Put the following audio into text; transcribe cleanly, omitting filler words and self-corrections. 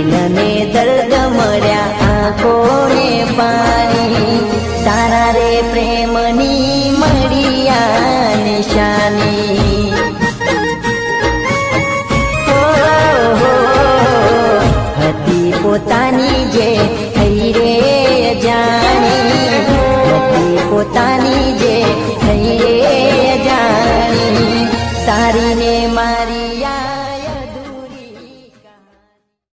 દિલને દર્દ મળ્યા આંખોને પાણી તારા રે પ્રેમની મળ્યા નિશાની હતી પોતાની જે થઈ રે જાણી હતી પોતાની જે